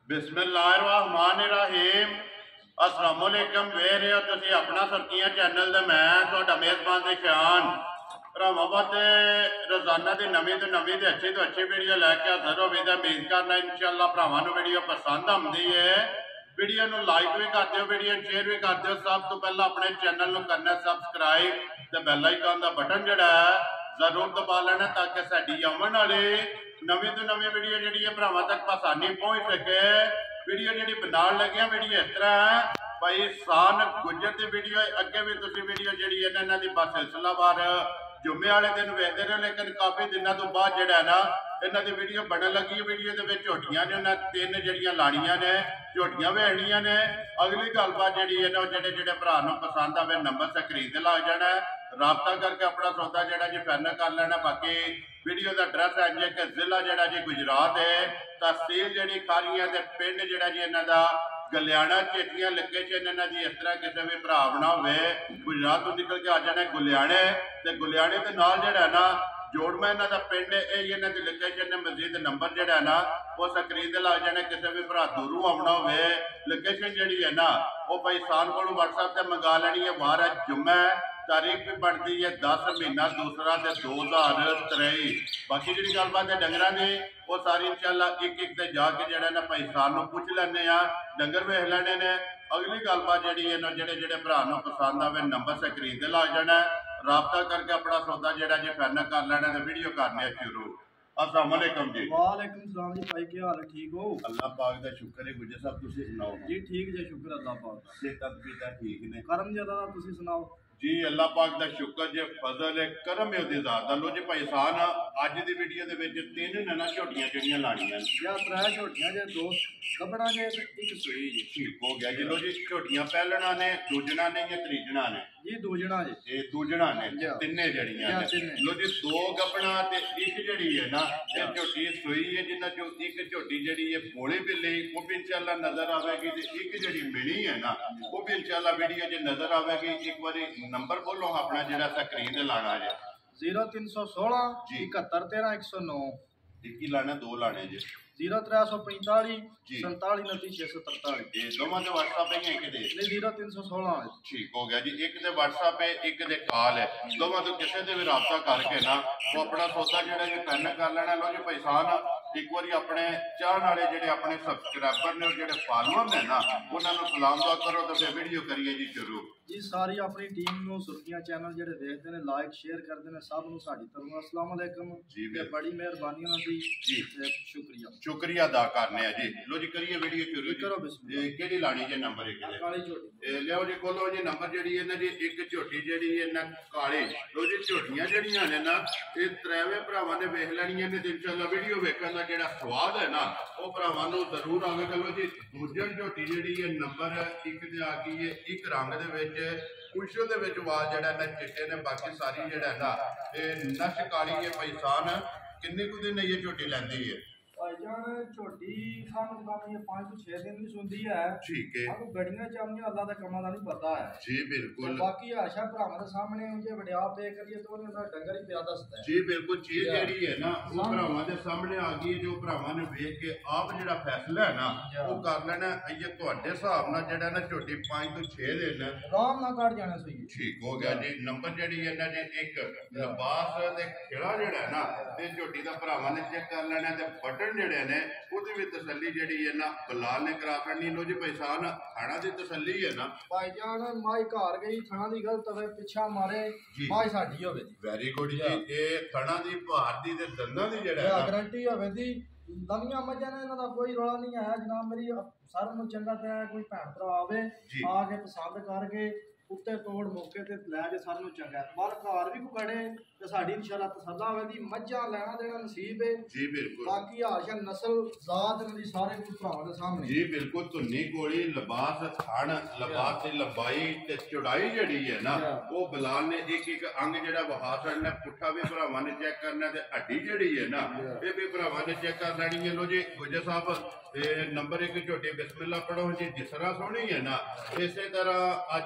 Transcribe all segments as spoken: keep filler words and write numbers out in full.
बिस्मिल्लाहिर्रहमानिर्रहीम। अस्सलाम वालेकुम। वे रहे हो तुसी अपना सरकियां चैनल दे मैं तुहाडा मेज़बान रिशान भरावां ते रोजाना की नवीं तो नवीं तो अच्छी तो अच्छी वीडियो लैके हाजिर हो गई। उम्मीद करना इंशाअल्लाह भरावां नूं वीडियो पसंद आउंदी है। वीडियो नूं लाइक भी कर दिओ, वीडियो शेयर भी कर दिओ। सब तो पहला अपने चैनल नूं करना सबसक्राइब ते बैल आइकन दा बटन जिहड़ा है जरूर दबा लेना ताकि साडी आउण वाली नवीं तो नवीं वीडियो जिहड़ी है भरावां तक आसानी पहुंच सके। वीडियो जिहड़ी बनाउण लगे वीडियो इस तरह है भाई सान गुजर की वीडियो अगे भी तुम वीडियो जी है इन्हों की बस सिलसिलावार जुम्मे वाले दिन वेखते रहे, लेकिन काफ़ी दिनों तो बाद जोड़ा है ना इन्हों की वीडियो बनने लगी। वीडियो के झोटियां ने उन्हें तीन जड़ियाँ लानियां ने, झोटियां वेखनियां ने। अगली गलबात जी है ना जोड़े जोड़े भरा पसंद आए नंबर स्क्रीन से लग जाना है, रबता करके अपना सौदा जोड़ा जी फाइनल कर लेना। बाकी वीडियो का एड्रैस है जी कि जिला जोड़ा जी गुजरात है, तहसील जी खारियां पिंड जोड़ा जी इन्हों का गलियाना चेटियां लोकेशन इन्हों की इस तरह किसी भी भरा बना हो गुजरात तो निकल के आ जाना गुलियाने तो गुलियाने के नाल जोड़ा ना जोड़मा इन्हों का पिंड है, इन्हों की लोकेशन है। मजीद नंबर जोड़ा ना वो स्क्रीन से लग जाने। किसी भी भरा दूरों आना हो लोकेशन जी है ना वो भाई सान को वट्सएप से मंगा लेनी है। बाहर है जुम्मा तारीख भी बनती है दस महीना दूसरा तो दो हज़ार त्रेई। बाकी जी गलबात है डंगर की वो सारी इंशाअल्लाह एक एक से जाके जरा ना भाई सान पूछ लेने डंगर वेख लेने ने। अगली गलबात जी है ना जेडे जेडे भरा पसंद आए नंबर स्क्रीन से ला जाना, रबता करके अपना सौदा जोड़ा जी फाइनल कर लेना तो वीडियो करने शुरू। अस्सलाम वालेकुम जी। वालेकुम सलाम जी भाई, क्या हाल है? ठीक हो? अल्लाह पाक दा शुक्र है। गुजर साहब तुसी सुनाओ जी ठीक जे, शुक्र अल्लाह पाक दा। सेहत पीता ठीक ने? करम ज्यादा दा तुसी सुनाओ जी अल्लाह पाक दा शुक्र जे फजल है करम है ओदी जात दा। लो जी भाई सान अज दी वीडियो दे विच तीन ने ना झोटियां जड़ियां लाणियां या त्रै झोटियां जे, दो कपड़ा जे ते एक सूई जी। ठीक हो गया जी। लो जी झोटियां पहलना ने दूजना ने या त्रीजना ने? जी दूजना जी। ये दूजना ने तिन्ने जड़ियां ने। लो जी दो गपना ते एक जड़ी है ना ये झोटी सूई है जिन्ना जो एक झोटी जड़ी है भोली बिल्ली वो भी इंशाअल्लाह नजर आवेगी ते एक जड़ी मिली है ना वो भी इंशाअल्लाह वीडियो च नजर आवेगी। एक बारी नंबर बोलो अपना जरा स्क्रीन ते लाना है जीरो तीन सौ सोलह इकहत्तर तेरह एक सौ नौ। एक ही लाना दो लाने जी। जीरो त्रै सौ पैंताली संताली उनती छे सौ तरताली। दोवां दे व्हाट्सएप है कि दे नहीं जीरो तीन सौ सोलह। ठीक हो गया जी। एक दे व्हाट्सएप है एक दे कॉल है, दोवां तो किसी से भी रबता करके ना वो अपना सौदा जोड़ा जी फाइनल कर लेना। लो जी भाई सान एक बार अपने चाहने वाले जोड़े अपने सबसक्राइबर ने और जो फॉलोअर ने ना उन्होंने सलाम दुआ करो तो फिर वीडियो करिए जी शुरू। जी सारी अपनी टीम नूं सुर्खियां चैनल जेडे देखते हैं लाइक शेयर करते हैं सब नूं साडी तरफों अस्सलाम वालेकुम जी। बड़ी मेहरबानी उन्हां दी जी, शुक्रिया शुक्रिया अदा करने जी। लो जी करिए वीडियो शुरू करो। बिस्मिल्लाह केड़ी लानी जी नंबर एक काली झोटी लियो जी खोलो जी। नंबर जी है ना जी एक झोटी जी है ना काले। लो जी झोटियां जड़ियां ने ना ये त्रेवे भरावां ने वेख लैणियां ने ते इंशाअल्लाह वीडियो वेखण दा जेड़ा स्वाद है ना वो भरावां नूं जरूर आवेगा। लो जी दूजन झोटी जी है नंबर एक ते आ गई है एक रंग दे विच कुछ दे विच वाल जेड़ा ना चिट्टे ने, बाकी सारी जेड़ा ना ये नश काली है। भाई सान किन्ने कुछ दिन ये झोटी लैंदी है? भाईजान झोटी सानू कम ये पाँच तो छह दिन भी सुनती है। ठीक है। अब गड्डियां चामियां अल्लाह दा कमां दा नहीं पता है जी बिल्कुल। बाकी आशा भरावां दे सामने उनके वड्या पे करिए तो उन्हें डंगर ही पिया दसदा है जी बिल्कुल। चीज जेड़ी है ना वो भरावां दे सामने आ गई, जो भरावां ने वेख के आप जेड़ा फैसला है ना वो कर लेना। ये तुहाडे हिसाब नाल जेड़ा ना झोटी पाँच तो छह दिन आराम नाल कट जाना सही। ठीक हो गया जी। नंबर जेड़ी है ना जी एक लिबास दे खिला जेड़ा है ना ते झोटी दा भरावां ने चेक कर लेना ते बटन जेड़े ने ओदी भी तसल्ली जेड़ी है ना बलाल ने करा करनी। लो जी भाई सान खाना दी तसल्ली है ना भाईजान माई घर गई थाना दी गलत होवे पिछा मारे माई साडी होवे। वेरी गुड जी। ये थाना दी भार दी ते दंदां दी जेड़ा है गारंटी होवे दी नवियां मझां ने इन्हां दा कोई रौला नहीं है जनाब। मेरी सारे नूं चंगा ते कोई भैन भरा आवे आके पसंद करके उत्ते तोड़ मौके ते लैके सारे चंगा पर घर भी कोई खड़े तो साडी इंशाअल्लाह तसल्ला होवे दी मझां लेना देना नसीब है जी बिल्कुल। बाकी आशा नस्ल जात इन्हां सारे कुछ भरावां दे सामने जी बिल्कुल। धुन्नी गोली लिबास थण लिबास की लंबाई ते चौड़ाई जेड़ी है ना वो बिलाल ने एक एक अंग जेड़ा वहा छड़ना। पुट्ठा भी भरावां ने चेक करना ते हड्डी जेड़ी है ना ये भी भरावां ने चेक कर लैनी है। लो जी गुजर साहब नंबर एक झोटी बिस्मिल्लाह पढ़ो जी। जिस तरह सोहनी है ना इस तरह अज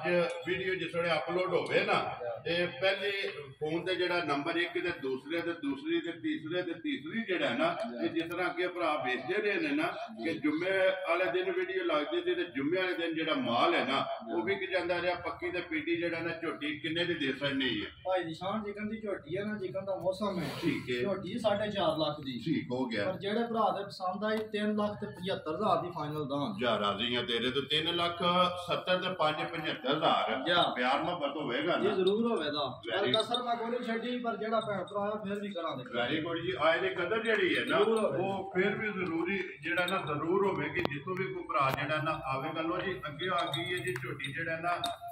ਵੀਡੀਓ ਜਿਸ ਵੇਲੇ ਅਪਲੋਡ ਹੋਵੇ ਨਾ ਤੇ ਪਹਿਲੇ ਫੋਨ ਤੇ ਜਿਹੜਾ ਨੰਬਰ ਇੱਕ ਤੇ ਦੂਸਰੇ ਤੇ ਦੂਸਰੀ ਤੇ ਤੀਸਰੇ ਤੇ ਤੀਸਰੀ ਜਿਹੜਾ ਨਾ ਇਹ ਜਿਸ ਤਰ੍ਹਾਂ ਅੱਗੇ ਭਰਾ ਵੇਚਦੇ ਰਹੇ ਨੇ ਨਾ ਕਿ ਜੁਮੇ ਵਾਲੇ ਦਿਨ ਵੀਡੀਓ ਲੱਗਦੀ ਸੀ ਤੇ ਜੁਮੇ ਵਾਲੇ ਦਿਨ ਜਿਹੜਾ ਮਾਲ ਹੈ ਨਾ ਉਹ ਵਿਕ ਜਾਂਦਾ ਰਿਹਾ ਪੱਕੀ ਤੇ ਪੀਟੀ ਜਿਹੜਾ ਨਾ ਝੋਟੀ ਕਿੰਨੇ ਦੀ ਦੇ ਸਕਣੀ ਹੈ ਭਾਈ ਨਿਸ਼ਾਨ ਜਿਕਨ ਦੀ ਝੋਟੀ ਹੈ ਨਾ ਜਿਕਨ ਦਾ ਮੌਸਮ ਹੈ ਠੀਕ ਹੈ ਝੋਟੀ ਸਾਢੇ ਚਾਰ ਲੱਖ ਦੀ ਠੀਕ ਹੋ ਗਿਆ ਪਰ ਜਿਹੜੇ ਭਰਾ ਦੇ ਪਸੰਦ ਆਈ ਤਿੰਨ ਲੱਖ ਤੇ ਪਝੱਤਰ ਹਜ਼ਾਰ ਦੀ ਫਾਈਨਲ ਦਾਂ ਜਾ ਰਾਜ਼ੀਆਂ ਤੇਰੇ ਤੋਂ ਤਿੰਨ ਲੱਖ ਸੱਤਰ ਤੇ ਪੰਜ ਪਝੱਤਰ ਹਜ਼ਾਰ ਪਿਆਰ ਮੁਹੱਬਤ ਹੋਵੇਗਾ ਇਹ ਜ਼ਰੂਰ ਹੋਵੇਗਾ ਪਰ ਕਸਰ ਮੈਂ ਕੋਈ ਨਹੀਂ ਛੱਡੀ ਪਰ ਜਿਹੜਾ ਭੈਣ ਭਰਾ ਆਇਆ ਫਿਰ ਵੀ ਕਰਾਂਗੇ ਵੈਰੀ ਗੁੱਡ ਜੀ ਆਏ ਦੀ ਕਦਰ ਜਿਹੜੀ ਹੈ ਨਾ ਉਹ ਫਿਰ ਵੀ ਜ਼ਰੂਰੀ ਜਿਹੜਾ ਨਾ ਜ਼ਰੂਰ ਹੋਵੇਗੀ ਜਿੱਥੋਂ ਵੀ ਕੋਈ ਭਰਾ ਜਿਹੜਾ ਨਾ ਆਵੇਗਾ ਲੋ ਜੀ ਅੱਗੇ ਆ ਗਈ ਹੈ ਜੀ ਝੋਟੀ ਜਿਹੜਾ ਨਾ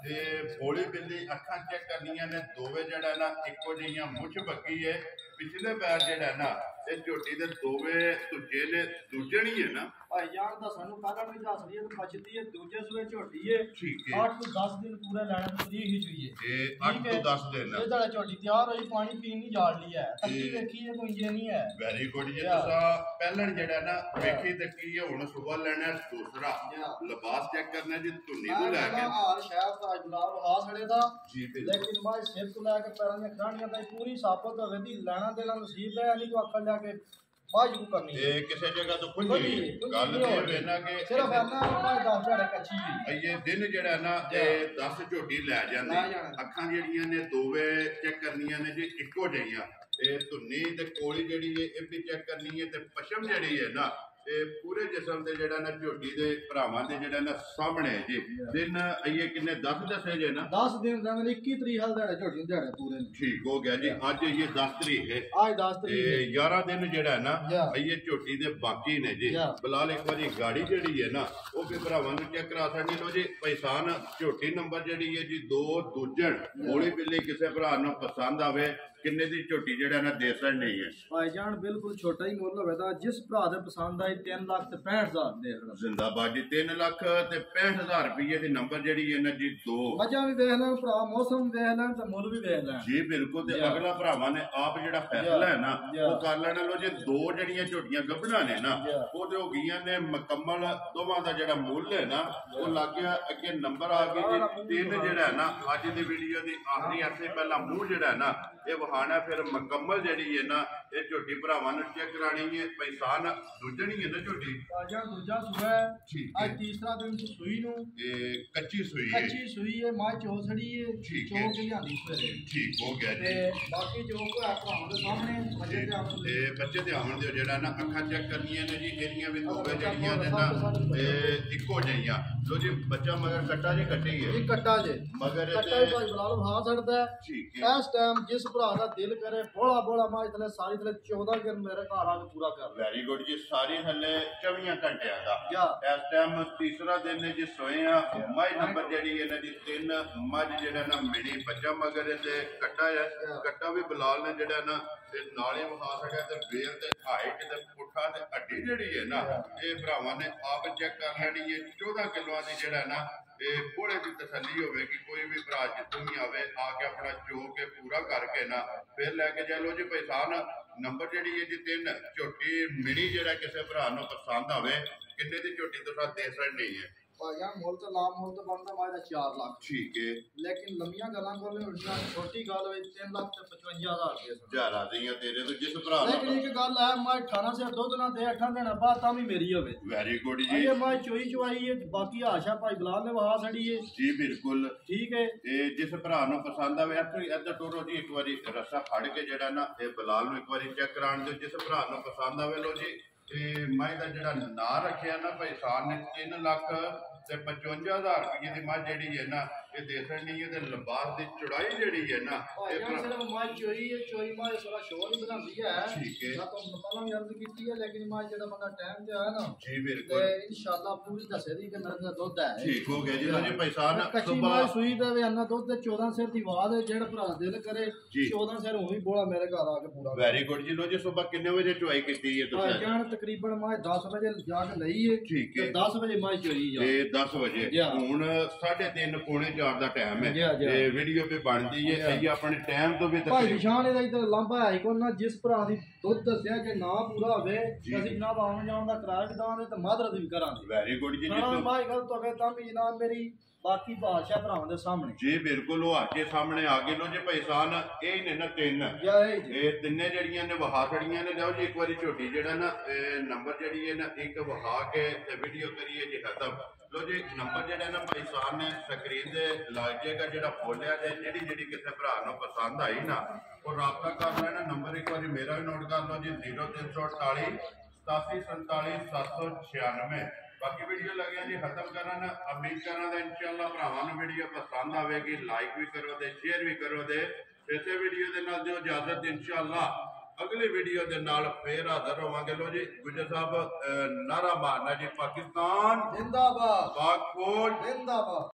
ਇਹ ਭੋਲੀ ਬਿੱਲੀ ਅੱਖਾਂ ਚੈੱਕ ਕਰਨੀਆਂ ਨੇ ਦੋਵੇਂ ਜਿਹੜਾ ਨਾ ਇੱਕੋ ਜਿਹੀਆਂ ਮੁੱਛ ਬੱਗੀ ਹੈ ਪਿਛਲੇ ਪੈਰ ਜਿਹੜਾ ਨਾ ਇਹ ਝੋਟੀ ਦੇ ਦੋਵੇਂ ਦੂਜੇ ਨੇ ਦੂਜੇ ਨਹੀਂ ਹੈ ਨਾ ਭਾਈ ਜਾਨ ਦਾ ਸਾਨੂੰ ਪਹਿਲਾਂ ਵੀ ਦੱਸ ਰਹੀ ਹੈ ਤੇ ਬਚਦੀ ਹੈ ਦੂਜੇ ਸੂਏ ਝੋਟੀ ਹੈ ਠੀਕ ਹੈ ਅੱਠ ਤੋਂ ਦਸ ਦਿਨ ਪੂਰੇ ਲੈਣੇ ਤੇ ਤਰੀਕ ਹੀ ਚੁਈਏ ਇਹ ਅੱਠ ਤੋਂ ਦਸ ਦਿਨ ਇਹ ਤੁਹਾਡਾ ਝੋਟੀ ਤਿਆਰ ਹੋਈ ਪਾਣੀ ਪੀਣ ਨਹੀਂ ਜਾਣ ਲਈ ਹੈ ਅੱਖੀ ਵੇਖੀ ਹੈ ਕੋਈ ਇੰਜੇ ਨਹੀਂ ਹੈ ਵੈਰੀ ਗੁੱਡ ਜੀ ਤੁਸੀਂ ਪਹਿਲਾਂ ਜਿਹੜਾ ਨਾ ਵੇਖੀ ਤੇ ਕੀ ਹੈ ਹੁਣ ਸਵੇਰ ਲੈਣਾ ਦੂਸਰਾ ਲਿਬਾਸ ਚੈੱਕ ਕਰਨਾ ਜੀ ਧੁੰਨੀ ਤੋਂ ਲੈ ਕੇ ਹਾਲ ਸ਼ਹਿਰ ਦਾ ਗੁਲਾਬ ਆ ਸੜੇ ਦਾ ਜੀ ਲੇਕਿਨ ਮੈਂ ਸਿਰ ਤੋਂ ਲੈ ਕੇ ਪੈਰਾਂ ਦੀਆਂ ਖਾਣੀਆਂ ਤਾਂ ਪੂਰੀ ਸਾਬਤ ਹੋਵੇ ਦੀ ਲੈਣਾ ਦੇਣਾ ਨਸੀਬ ਹੈ ਨਹੀਂ ਕੋ ਅੱਖਾਂ ਲਿਆ ਕੇ ਬਾਜੂ ਕਰਨੀ ਇਹ ਕਿਸੇ ਜਗ੍ਹਾ ਤੋਂ ਖੁੱਲੀ ਗੱਲ ਇਹ ਵੇਨਾ ਕਿ ਸਿਰਫ ਇਹਨਾਂ ਮੈਂ ਦਸ ਦਿਹਾੜੇ ਕੱਚੀ ਗਈ ਇਹ ਦਿਨ ਜਿਹੜਾ ਨਾ ਇਹ ਦਸ ਝੋਟੀ ਲੈ ਜਾਂਦੇ ਅੱਖਾਂ ਜਿਹੜੀਆਂ ਨੇ ਦੋਵੇਂ ਚੈੱਕ ਕਰਨੀਆਂ ਨੇ ਜੀ ਇੱਕੋ ਜਿਹੀਆਂ ਇਹ ਧੁੰਨੀ ਤੇ ਕੋਲੀ ਜਿਹੜੀ ਹੈ ਇਹ ਵੀ ਚੈੱਕ ਕਰਨੀ ਹੈ ਤੇ ਪਸ਼ਮ ਜਿਹੜੀ ਹੈ ਨਾ ਇਹ ਪੂਰੇ ਜਿਸਮ ਤੇ ਜਿਹੜਾ ਨਾ ਝੋਟੀ ਦੇ ਭਰਾਵਾਂ ਦੇ ਜਿਹੜਾ ਨਾ ਸਾਹਮਣੇ ਜੀ ਦਿਨ ਇਹ ਕਿੰਨੇ ਦਸ ਦੱਸੇ ਜੇ ਨਾ ਦਸ ਦਿਨ ਦਾ ਮੈਨੂੰ ਇੱਕੀ ਤਰੀਕ ਹਾਲ ਦਿਹਾੜੇ ਝੋਟੀ ਦੇ ਦਿਹਾੜੇ ਪੂਰੇ ਠੀਕ ਹੋ ਗਿਆ ਜੀ ਅੱਜ ਇਹ ਦਸ ਤਰੀਕ ਹੈ ਅੱਜ ਦਸ ਤਰੀਕ ਤੇ ਗਿਆਰਾਂ ਦਿਨ ਜਿਹੜਾ ਨਾ ਇਹ ਝੋਟੀ ਦੇ ਬਾਕੀ ਨੇ ਜੀ ਬਲਾਲ ਇੱਕ ਵਾਰੀ ਗਾੜੀ ਜਿਹੜੀ ਹੈ ਨਾ ਉਹ ਵੀ ਭਰਾਵਾਂ ਨੂੰ ਚੈੱਕ ਕਰਾ ਸਕਦੇ ਲੋ ਜੀ ਪੈਸਾਨ ਝੋਟੀ ਨੰਬਰ ਜਿਹੜੀ ਹੈ ਜੀ ਦੋ ਦੂਜਣ ਮੋੜੀ ਬਿੱਲੀ ਕਿਸੇ ਭਰਾ ਨੂੰ ਪਸੰਦ ਆਵੇ ਕਿੰਨੇ ਦੀ ਝੋਟੀ ਜਿਹੜਾ ਨਾ ਦੇ ਸੜ ਨਹੀਂ ਹੈ ਭਾਈ ਜਾਨ ਬਿਲਕੁਲ ਛੋਟਾ ਹੀ ਮੁੱਲ ਹੋਵੇਗਾ ਜਿਸ ਭਰਾ ਦੇ ਪਸੰਦ ਆਈ ਤਿੰਨ ਲੱਖ ਤੇ ਪੈਂਹਠ ਹਜ਼ਾਰ ਦੇ ਦੇਣਾ ਜ਼ਿੰਦਾਬਾਦ ਜੀ ਤਿੰਨ ਲੱਖ ਤੇ ਪੈਂਹਠ ਹਜ਼ਾਰ ਰੁਪਏ ਦੀ ਨੰਬਰ ਜਿਹੜੀ ਹੈ ਨਾ ਜੀ ਦੋ ਮੱਝਾਂ ਵੀ ਵੇਖ ਲੈਣ ਭਰਾ ਮੌਸਮ ਵੇਖ ਲੈਣ ਤੇ ਮੁੱਲ ਵੀ ਵੇਖ ਲੈਣ ਜੀ ਬਿਲਕੁਲ ਤੇ ਅਗਲਾ ਭਰਾਵਾਂ ਨੇ ਆਪ ਜਿਹੜਾ ਫੈਸਲਾ ਹੈ ਨਾ ਉਹ ਕਰ ਲੈਣਾ ਲੋ ਜੇ ਦੋ ਜਿਹੜੀਆਂ ਝੋਟੀਆਂ ਗੱਭਣਾ ਨੇ ਨਾ ਉਹ ਤੇ ਹੋ ਗਈਆਂ ਨੇ ਮੁਕੰਮਲ ਦੋਵਾਂ ਦਾ ਜਿਹੜਾ ਮੁੱਲ ਹੈ ਨਾ ਉਹ ਲੱਗ ਗਿਆ ਅੱਗੇ ਨੰਬਰ ਆ ਗਏ ਜੀ ਤਿੰਨ ਜਿਹੜਾ ਹੈ ਨਾ ਅੱਜ ਦੀ ਵੀਡੀਓ ਦੀ ਆਖਰੀ ਅਰਸੇ ਪਹਿਲਾਂ ਮੂੰਹ ਜਿਹੜਾ ਹੈ ਨਾ ਇਹ ਵਹਾਣਾ ਫਿਰ ਮੁਕੰਮਲ ਜਿਹੜੀ ਹੈ ਨਾ ਇਹ ਝੋਟੀ ਭਰਾਵਾਂ ਨੂੰ ਚੈੱਕ ਕਰਾਣੀ ਹੈ ਪੈਸਾਨ ਦੂਜਣੀ ਹੈ ਨਾ ਝੋਟੀ ਆਜਾ ਦੂਜਾ ਸੂਆ ਠੀਕ ਅੱਜ ਤੀਸਰਾ ਦਿਨ ਸੂਈ ਨੂੰ ਇਹ ਕੱਚੀ ਸੂਈ ਹੈ ਕੱਚੀ ਸੂਈ ਹੈ ਮਾਂ ਚੋਸੜੀ ਹੈ ਚੋ ਕੇ ਲਿਆਂਦੀ ਸਵੇਰੇ ਠੀਕ ਹੋ ਗਿਆ ਜੀ ਤੇ ਬਾਕੀ ਜੋ ਕੋ ਹੈ ਭਰਾਵਾਂ ਦੇ ਸਾਹਮਣੇ ਬੱਚੇ ਦੇ ਆਉਣ ਤੇ ਬੱਚੇ ਦੇ ਆਉਣ ਦੇ ਜਿਹੜਾ ਨਾ ਅੱਖਾਂ ਚੈੱਕ ਕਰਨੀਆਂ ਨੇ ਜੀ ਇਹਦੀਆਂ ਵੀ ਦੋਵੇਂ ਜਿਹੜੀਆਂ ਨੇ ਨਾ ਤੇ ਇੱਕੋ ਜਿਹੀਆਂ ਲੋ ਜੀ ਬੱਚਾ ਮਗਰ ਕੱਟਾ ਜੇ ਕੱਟੀ ਹੈ ਇਹ ਕੱਟਾ ਜੇ ਮਗਰ ਕੱਟਾ ਹੀ ਭਾਈ ਬਲਾ ਲੋ ਖਾ ਸਕਦਾ ਠੀਕ ਹੈ ਇਸ ਟਾਈਮ ਜਿਸ ਭਰਾ ਦਾ ਦਿਲ ਕਰੇ ਬੋਲਾ ਬੋਲਾ ਮਾਂ ਇਤਨੇ ਸਾਰੀ ਥਲੇ ਚੌਦਾਂ ਦਿਨ ਮੇਰੇ ਘਰ ਆ ਕੇ ਪੂਰਾ ਕਰ ਲੈ ਵੈਰੀ ਗੁੱਡ ਜੀ ਸਾਰੀ ਥੱਲੇ ਚੌਵੀ ਘੰਟਿਆਂ ਦਾ ਜਾ ਇਸ ਟਾਈਮ ਤੀਸਰਾ ਦਿਨ ਨੇ ਜੀ ਸੋਏ ਆ ਮੱਝ ਨੰਬਰ ਜਿਹੜੀ ਇਹਨਾਂ ਦੀ ਤਿੰਨ ਮੱਝ ਜਿਹੜਾ ਨਾ ਮਿਲੀ ਬੱਚਾ ਮਗਰ ਤੇ ਕੱਟਾ ਹੈ ਕੱਟਾ ਵੀ ਬਲਾਲ ਨੇ ਜਿਹੜਾ ਨਾ ਤੇ ਨਾਲੇ ਵਿਖਾ ਸਕਿਆ ਤੇ ਵੇਲ ਤੇ ਹਾਈਟ ਤੇ ਪੁੱਠਾ ਤੇ ਹੱਡੀ ਜਿਹੜੀ ਹੈ ਨਾ ਇਹ ਭਰਾਵਾਂ ਨੇ ਆਪ ਚੈੱਕ ਕਰ ਲੈਣੀ ਹੈ ਚੌਦਾਂ ਕਿਲੋਆਂ ਦੀ ਜਿਹੜਾ ਨਾ ਇਹ ਘੋੜੇ ਦੀ ਤਸੱਲੀ ਹੋਵੇਗੀ ਕੋਈ ਵੀ ਭਰਾ ਜਿੱਥੋਂ ਵੀ ਆਵੇ ਆ ਕੇ ਆਪਣਾ ਚੋ ਕੇ ਪੂਰਾ ਕਰਕੇ ਨਾ ਫਿਰ ਲੈ ਕੇ ਜਾ ਲੋ ਜੀ ਪੈਸਾਨ ਨੰਬਰ ਜਿਹੜੀ ਹੈ ਜੀ ਤਿੰਨ ਝੋਟੀ ਮਿਣੀ ਜਿਹੜਾ ਕਿਸੇ ਭਰਾ ਨੂੰ ਪਸੰਦ ਆਵੇ ਕਿੰਨੇ ਦੀ ਝੋਟੀ ਤੋਂ ਸਾਥ ਦੇ ਸੜ ਨਹੀਂ ਹੈ ਭਾਈਆ ਮੁੱਲ ਤਾਂ ਲਾ ਮੁੱਲ ਤਾਂ ਬਣਦਾ ਮਾਇਦਾ ਚਾਰ ਲੱਖ ਠੀਕ ਹੈ ਲੇਕਿਨ ਲੰਮੀਆਂ ਗੱਲਾਂ ਕੋਲੇ ਹੁੰਦੀਆਂ ਛੋਟੀ ਗੱਲ ਵਿੱਚ ਤਿੰਨ ਲੱਖ ਤੇ ਪਚਵੰਜਾ ਹਜ਼ਾਰ ਦੇ ਜਾਰਾ ਦੀਆਂ ਤੇਰੇ ਤੋਂ ਜਿਸ ਭਰਾ ਲੇਕਿਨ ਇੱਕ ਗੱਲ ਹੈ ਮੈਂ ਅਠਾਰਾਂ ਸੇ ਦੁੱਧ ਨਾ ਦੇ ਅੱਠਾਂ ਦਿਨ ਬਾਅਦ ਤਾਂ ਵੀ ਮੇਰੀ ਹੋਵੇ ਵੈਰੀ ਗੁੱਡ ਜੀ ਇਹ ਮੈਂ ਚੋਈ ਚਵਾਈ ਹੈ ਬਾਕੀ ਆਸ਼ਾ ਭਾਈ ਬਲਾਲ ਨੇ ਵਹਾ ਛੜੀ ਹੈ ਜੀ ਬਿਲਕੁਲ ਠੀਕ ਹੈ ਇਹ ਜਿਸ ਭਰਾ ਨੂੰ ਪਸੰਦ ਆਵੇ ਇੱਥੇ ਇੱਧਰ ਟੋਰੋ ਜੀ ਇੱਕ ਵਾਰੀ ਰੱਸਾ ਫੜ ਕੇ ਜਿਹੜਾ ਨਾ ਇਹ ਬਲਾਲ ਨੂੰ ਇੱਕ ਵਾਰੀ ਚੈੱਕ ਕਰਾਉਣ ਦਿਓ ਜਿਸ ਭਰਾ ਨੂੰ ਪਸੰਦ ਆਵੇ ਲੋ ਜੀ ਤੇ ਮੈਂ ਦਾ ਜਿਹੜਾ ਨਾਂ ਰੱਖਿਆ ਨਾ ਭਾਈ ਸਾਨ ਨੇ ਤਿੰਨ ਲੱਖ ਤੇ ਪਚਵੰਜਾ ਹਜ਼ਾਰ ਰੁਪਏ ਦੀ ਮੱਝ ਜਿਹੜੀ ਹੈ ਨਾ ਇਹ ਦੇਸਣ ਨਹੀਂ ਹੈ ਤੇ ਲਿਬਾਸ ਦੀ ਚੌੜਾਈ ਜਿਹੜੀ ਹੈ ਨਾ ਇਹ ਸਿਰਫ ਮਾਂ ਚੋਈ ਹੈ ਚੋਈ ਮਾਂ ਸਾਰਾ ਸ਼ੋਰ ਹੀ ਬਣਾਉਂਦੀ ਹੈ ਠੀਕ ਹੈ ਮੈਂ ਤੁਹਾਨੂੰ ਪਹਿਲਾਂ ਵੀ ਅਰਜ਼ ਕੀਤੀ ਹੈ ਲੇਕਿਨ ਮਾਂ ਜਿਹੜਾ ਬੰਦਾ ਟਾਈਮ ਤੇ ਆਇਆ ਨਾ ਜੀ ਬਿਲਕੁਲ ਤੇ ਇਨਸ਼ਾਅੱਲਾ ਪੂਰੀ ਦੱਸੇ ਦੀ ਕਿ ਮੇਰੇ ਦਾ ਦੁੱਧ ਹੈ ਠੀਕ ਹੋ ਗਿਆ ਜੀ ਲੋ ਜੀ ਪੈਸਾ ਨਾ ਕੱਚੀ ਮਾਂ ਸੂਈ ਦਾ ਵੀ ਅੰਨਾ ਦੁੱਧ ਤੇ ਚੌਦਾਂ ਸਿਰ ਦੀ ਬਾਦ ਹੈ ਜਿਹੜਾ ਭਰਾ ਦਿਲ ਕਰੇ ਚੌਦਾਂ ਸਿਰ ਉਹ ਵੀ ਬੋਲਾ ਮੇਰੇ ਘਰ ਆ ਕੇ ਪੂਰਾ ਵੈਰੀ ਗੁੱਡ ਜੀ ਲੋ ਜੀ ਸਵੇਰ ਕਿੰਨੇ ਵਜੇ ਚੁਆਈ ਕੀਤੀ ਹੈ ਤੁਸੀਂ ਜਾਣ ਤਕਰੀਬਨ ਮਾਂ ਦਸ ਵਜੇ ਜਾ ਕੇ ਲਈ ਹੈ ਠੀਕ ਹੈ ਦਸ ਵਜੇ ਮਾਂ ਚੋਈ ਜਾ ਤੇ ਦਸ ਵਜੇ ਹੁਣ ਸਾਢੇ ਤਿੰਨ ਪੌਣੇ ਚਾਰ ਬਾਜ਼ਾਰ ਦਾ ਟਾਈਮ ਹੈ ਹਾਂਜੀ, ਹਾਂਜੀ। ਤੇ ਵੀਡੀਓ ਵੀ ਬਣਦੀ ਹੈ ਸਹੀ ਆਪਣੇ ਟਾਈਮ ਤੋਂ ਵੀ ਭਾਈ ਤਕਰੀਬਨ ਨਿਸ਼ਾਨ ਇਹਦਾ ਇੱਧਰ ਲਾਂਭਾ ਹੈ ਕੋਈ ਨਾ ਜਿਸ ਭਰਾ ਦੀ ਦੁੱਧ ਦੱਸਿਆ ਕਿ ਨਾ ਪੂਰਾ ਹੋਵੇ ਤਾਂ ਅਸੀਂ ਜਨਾਬ ਆਉਣ ਜਾਣ ਦਾ ਕਿਰਾਇਆ ਵੀ ਦੇਵਾਂਗੇ ਤੇ ਮਾਦਰਤ ਵੀ ਕਰਾਂਗੇ। ਵੈਰੀ ਗੁੱਡ ਜੀ। ਹਾਂ ਜੀ ਭਾਈ ਗੱਲ ਤੋਂ ਅਗੇ ਤਾਂ ਵੀ ਜਨਾਬ ਮੇਰੀ ਬਾਕੀ ਬਾਦਸ਼ਾਹ ਭਰਾਵਾਂ ਦੇ ਸਾਹਮਣੇ ਜੀ ਬਿਲਕੁਲ ਉਹ ਆ ਕੇ ਸਾਹਮਣੇ ਆ ਗਏ ਲੋ ਜੀ ਭਾਈ ਸਾਨ ਇਹ ਹੀ ਨੇ ਨਾ ਤਿੰਨ ਜੈ ਜੀ। ਇਹ ਤਿੰਨੇ ਜਿਹੜੀਆਂ ਨੇ ਵਹਾ ਛੜੀਆਂ ਨੇ ਜਾਓ ਜੀ ਇੱਕ ਵਾਰੀ ਝੋਟੀ ਜਿਹੜਾ ਨਾ ਨੰਬਰ ਜਿਹੜੀ ਹੈ ਨਾ ਇੱਕ ਵਹਾ ਕੇ ਤੇ ਵੀਡੀਓ ਕਰੀਏ ਜੀ ਖਤਮ। ਲੋ ਜੀ ਨੰਬਰ ਜਿਹੜਾ ਨਾ ਭਾਈ ਸਾਹਿਬ ਨੇ ਸਕਰੀਨ ਤੇ ਲੱਗ ਜਾਏਗਾ ਜਿਹੜਾ ਬੋਲਿਆ ਤੇ ਜਿਹੜੀ ਜਿਹੜੀ ਕਿਸੇ ਭਰਾ ਨੂੰ ਪਸੰਦ ਆਈ ਨਾ ਉਹ ਰਾਬਤਾ ਕਰ ਲੈਣਾ। ਨੰਬਰ ਇੱਕ ਵਾਰੀ ਮੇਰਾ ਵੀ ਨੋਟ ਕਰ ਲਓ ਜੀ ਜ਼ੀਰੋ ਤਿੰਨ ਸੌ ਅਠਤਾਲੀ ਸਤਾਸੀ ਸੰਤਾਲੀ ਸੱਤ ਸੌ ਛਿਆਨਵੇਂ। ਬਾਕੀ ਵੀਡੀਓ ਲੱਗਿਆ ਜੀ ਖਤਮ ਕਰਨ ਉਮੀਦ ਕਰਾਂ ਦਾ ਇਨਸ਼ਾਅੱਲਾ ਭਰਾਵਾਂ ਨੂੰ ਵੀਡੀਓ ਪਸੰਦ ਆਵੇਗੀ। ਲਾਈਕ ਵੀ ਕਰੋ ਤੇ ਸ਼ੇਅਰ ਵੀ ਕਰੋ ਤੇ ਇਸੇ ਵੀਡੀਓ ਦੇ ਨਾਲ ਦਿਓ ਇਜਾਜ਼ਤ ਇਨਸ਼ਾਅੱਲਾ ਅਗਲੀ ਵੀਡੀਓ ਦੇ ਨਾਲ ਫੇਰ ਹਾਜ਼ਰ ਹੋਵਾਂਗੇ। ਲੋ ਜੀ ਗੁਜਰ ਸਾਹਿਬ ਨਾਰਾ ਮਾਰਨਾ ਜੀ ਪਾਕਿਸਤਾਨ ਜਿੰਦਾਬਾਦ ਪਾਕ ਫੌਜ ਜਿੰਦਾਬਾਦ।